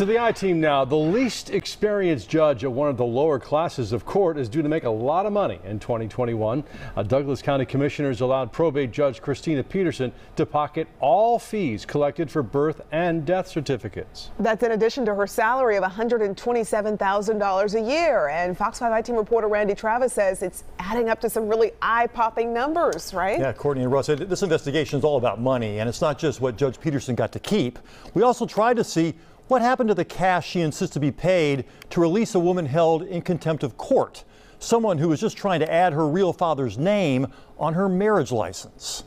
To the I-Team now. The least experienced judge at one of the lower classes of court is due to make a lot of money in 2021. Douglas County commissioners allowed probate judge Christina Peterson to pocket all fees collected for birth and death certificates. That's in addition to her salary of $127,000 a year. And Fox 5 I-Team reporter Randy Travis says it's adding up to some really eye-popping numbers, right? Yeah, Courtney and Russ, this investigation is all about money, and it's not just what Judge Peterson got to keep. We also tried to see what happened to the cash she insists to be paid to release a woman held in contempt of court, someone who was just trying to add her real father's name on her marriage license.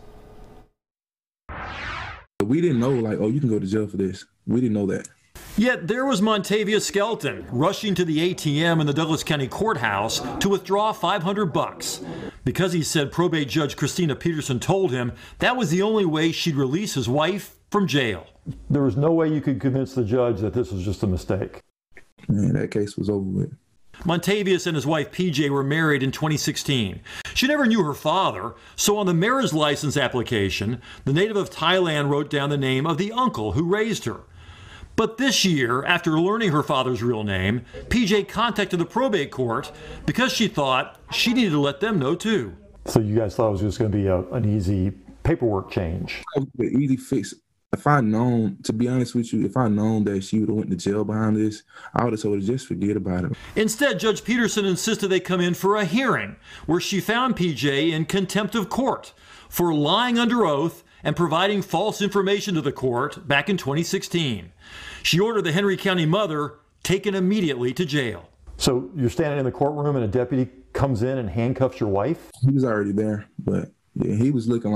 We didn't know, like, oh, you can go to jail for this. We didn't know that. Yet there was Montavia Skelton rushing to the ATM in the Douglas County Courthouse to withdraw $500 because he said probate judge Christina Peterson told him that was the only way she'd release his wife from jail. There was no way you could convince the judge that this was just a mistake. Man, that case was over with. Montavious and his wife PJ were married in 2016. She never knew her father, so on the marriage license application, the native of Thailand wrote down the name of the uncle who raised her. But this year, after learning her father's real name, PJ contacted the probate court because she thought she needed to let them know too. So you guys thought it was just going to be an easy paperwork change? An easy fix. If I'd known, to be honest with you, if I'd known that she would have went to jail behind this, I would have told her just forget about it. Instead, Judge Peterson insisted they come in for a hearing where she found PJ in contempt of court for lying under oath and providing false information to the court back in 2016. She ordered the Henry County mother taken immediately to jail. So you're standing in the courtroom and a deputy comes in and handcuffs your wife? He was already there, but yeah, he was looking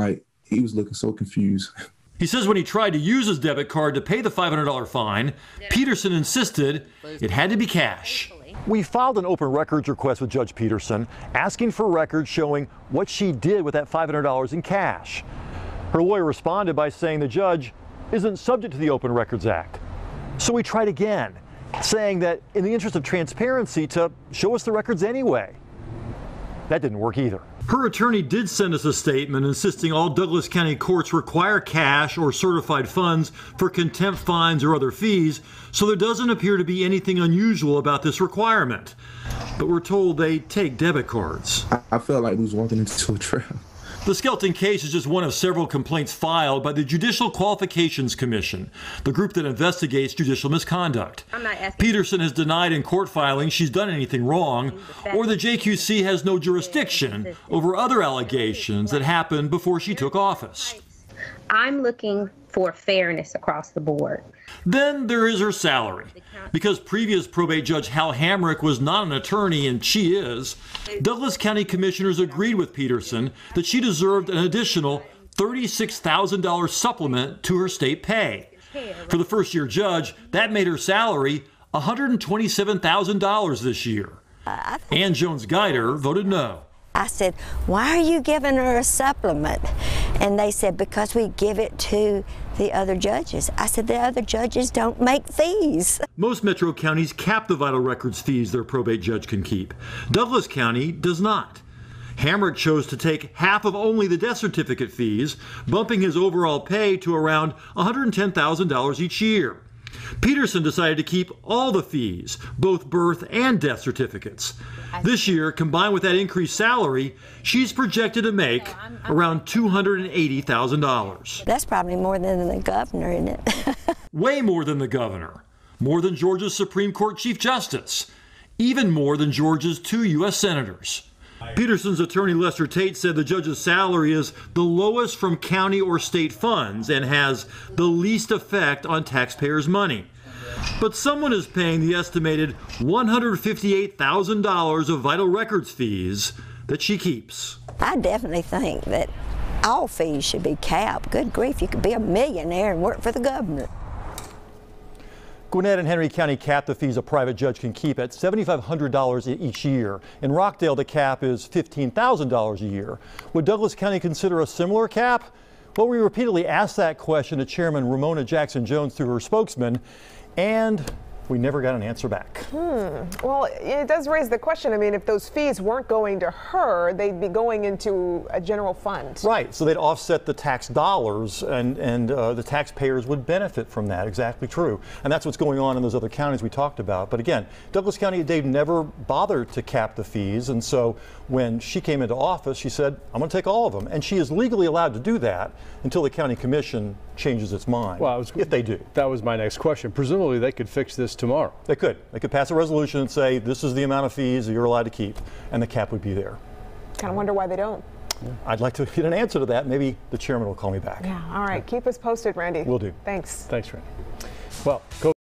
so confused. He says when he tried to use his debit card to pay the $500 fine, Peterson insisted it had to be cash. We filed an open records request with Judge Peterson asking for records showing what she did with that $500 in cash. Her lawyer responded by saying the judge isn't subject to the Open Records Act. So we tried again, saying that in the interest of transparency to show us the records anyway. That didn't work either. Her attorney did send us a statement insisting all Douglas County courts require cash or certified funds for contempt fines or other fees, so there doesn't appear to be anything unusual about this requirement. But we're told they take debit cards. I felt like we was walking into a trap. The Skelton case is just one of several complaints filed by the Judicial Qualifications Commission, the group that investigates judicial misconduct. Peterson has denied in court filings she's done anything wrong, or the JQC has no jurisdiction over other allegations that happened before she took office. I'm looking for fairness across the board. Then there is her salary. Because previous probate judge Hal Hamrick was not an attorney and she is, Douglas County commissioners agreed with Peterson that she deserved an additional $36,000 supplement to her state pay. For the first-year judge, that made her salary $127,000 this year. Ann Jones-Guider voted no. I said, why are you giving her a supplement? And they said, because we give it to the other judges. I said, the other judges don't make fees. Most metro counties cap the vital records fees their probate judge can keep. Douglas County does not. Hamrick chose to take half of only the death certificate fees, bumping his overall pay to around $110,000 each year. Peterson decided to keep all the fees, both birth and death certificates. This year, combined with that increased salary, she's projected to make around $280,000. That's probably more than the governor, isn't it? Way more than the governor. More than Georgia's Supreme Court Chief Justice. Even more than Georgia's 2 U.S. senators. Peterson's attorney Lester Tate said the judge's salary is the lowest from county or state funds and has the least effect on taxpayers' money. But someone is paying the estimated $158,000 of vital records fees that she keeps. I definitely think that all fees should be capped. Good grief, you could be a millionaire and work for the government. Gwinnett and Henry County cap the fees a private judge can keep at $7,500 each year. In Rockdale, the cap is $15,000 a year. Would Douglas County consider a similar cap? Well, we repeatedly asked that question to Chairman Ramona Jackson Jones through her spokesman, and We never got an answer back. Well, it does raise the question. I mean, if those fees weren't going to her, they'd be going into a general fund. Right, so they'd offset the tax dollars, and the taxpayers would benefit from that. Exactly true. And that's what's going on in those other counties we talked about. But again, Douglas County, Dave never bothered to cap the fees, and so when she came into office, she said, I'm going to take all of them. And she is legally allowed to do that until the county commission changes its mind, Well, if they do. That was my next question. Presumably they could fix this tomorrow. They could. They could pass a resolution and say, this is the amount of fees that you're allowed to keep, and the cap would be there. Kind of wonder why they don't. I'd like to get an answer to that. Maybe the chairman will call me back. Yeah, all right. Keep us posted, Randy. Will do. Thanks. Thanks, Randy. Well,